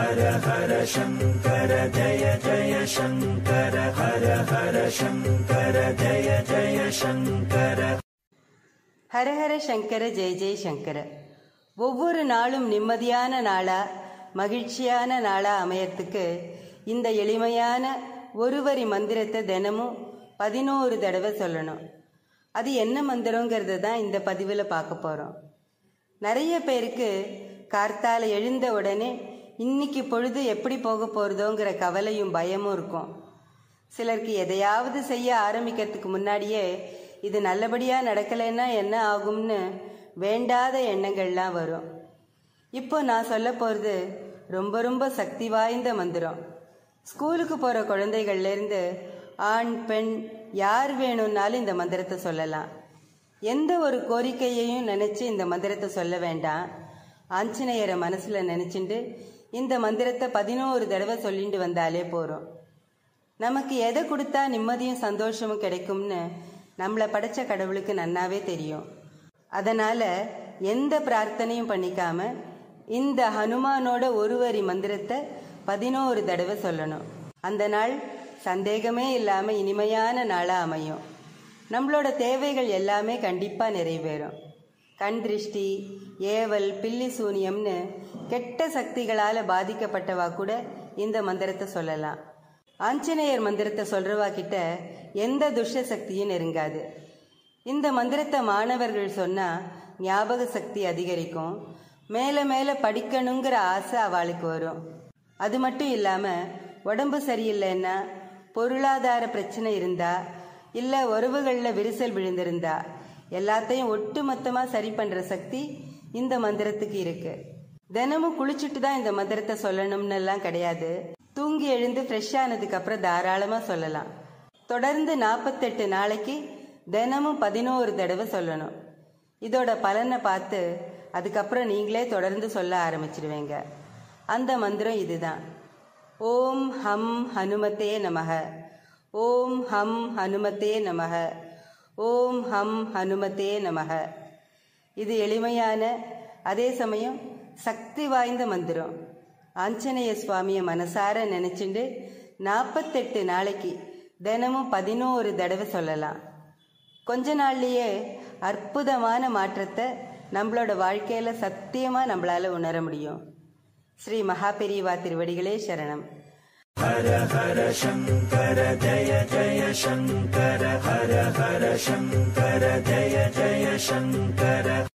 ஹர ஹர சங்கர ஜய ஜய சங்கர ஹர ஹர சங்கர ஜய ஜய சங்கர. ஹரஹர சங்கர ஜெய ஜெய சங்கர. ஒவ்வொரு நாளும் நிம்மதியான நாளா மகிழ்ச்சியான நாளா அமையறதுக்கு இந்த எளிமையான ஒரு வரி மந்திரத்தை தினமும் 11 தடவை சொல்லணும். அது என்ன மந்திரங்கிறது தான் இந்த பதிவில் பார்க்க போகிறோம். நிறைய பேருக்கு கார்த்தால எழுந்த உடனே இன்னைக்கு பொழுது எப்படி போக போகிறதோங்கிற கவலையும் பயமும் இருக்கும். சிலருக்கு எதையாவது செய்ய ஆரம்பிக்கிறதுக்கு முன்னாடியே இது நல்லபடியாக நடக்கலைன்னா என்ன ஆகும்னு வேண்டாத எண்ணங்கள்லாம் வரும். இப்போ நான் சொல்ல போகிறது ரொம்ப ரொம்ப சக்தி வாய்ந்த மந்திரம். ஸ்கூலுக்கு போகிற குழந்தைகள்லேருந்து ஆண் பெண் யார் வேணும்னாலும் இந்த மந்திரத்தை சொல்லலாம். எந்த ஒரு கோரிக்கையையும் நினச்சி இந்த மந்திரத்தை சொல்ல வேண்டாம். ஆஞ்சநேயரை மனசில் நினச்சிட்டு இந்த மந்திரத்தை 11 தடவை சொல்லிட்டு வந்தாலே போகிறோம். நமக்கு எதை கொடுத்தா நிம்மதியும் சந்தோஷமும் கிடைக்கும்னு நம்மளை படைச்ச கடவுளுக்கு நன்னாவே தெரியும். அதனால் எந்த பிரார்த்தனையும் பண்ணிக்காம இந்த ஹனுமானோட ஒரு வரி மந்திரத்தை 11 தடவை சொல்லணும். அந்த நாள் சந்தேகமே இல்லாமல் இனிமையான நாளாக அமையும். நம்மளோட தேவைகள் எல்லாமே கண்டிப்பாக நிறைவேறும். கண் திருஷ்டி, ஏவல், பில்லி சூனியம்னு கெட்ட சக்திகளால் பாதிக்கப்பட்டவா கூட இந்த மந்திரத்தை சொல்லலாம். ஆஞ்சநேயர் மந்திரத்தை சொல்கிறவா கிட்ட எந்த துஷ்ட சக்தியும் நெருங்காது. இந்த மந்திரத்தை மாணவர்கள் சொன்னால் ஞாபக சக்தி அதிகரிக்கும். மேலே மேலே படிக்கணுங்கிற ஆசை அவளுக்கு வரும். அது மட்டும் இல்லாமல் உடம்பு சரியில்லைன்னா, பொருளாதார பிரச்சனை இருந்தா, இல்லை உறவுகளில் விரிசல் விழுந்திருந்தா எல்லாத்தையும் ஒட்டு மொத்தமாக சரி பண்ணுற சக்தி இந்த மந்திரத்துக்கு இருக்கு. தினமும் குளிச்சுட்டு தான் இந்த மந்திரத்தை சொல்லணும்னு எல்லாம் கிடையாது. தூங்கி எழுந்து ஃப்ரெஷ் ஆனதுக்கு அப்புறம் தாராளமாக சொல்லலாம். தொடர்ந்து 48 நாளைக்கு தினமும் 11 தடவை சொல்லணும். இதோட பலனை பார்த்து அதுக்கப்புறம் நீங்களே தொடர்ந்து சொல்ல ஆரம்பிச்சிடுவீங்க. அந்த மந்திரம் இதுதான். ஓம் ஹம் ஹனுமதே நமக, ஓம் ஹம் ஹனுமதே நமக, ஓம் ஹம் ஹனுமதே நமக. இது எளிமையான அதே சமயம் சக்தி வாய்ந்த மந்திரம். ஆஞ்சநேய சுவாமியை மனசார நினைச்சுண்டு 48 நாளைக்கு தினமும் 11 தடவை சொல்லலாம். கொஞ்ச நாள்லேயே அற்புதமான மாற்றத்தை நம்மளோட வாழ்க்கையில் சத்தியமாக நம்மளால உணர முடியும். ஸ்ரீ மகாபெரிவா திருவடிகளே சரணம். ஹர ஹர சங்கர ஜய ஜய சங்கர ஹர ஹர சங்கர ஜய ஜய சங்கர.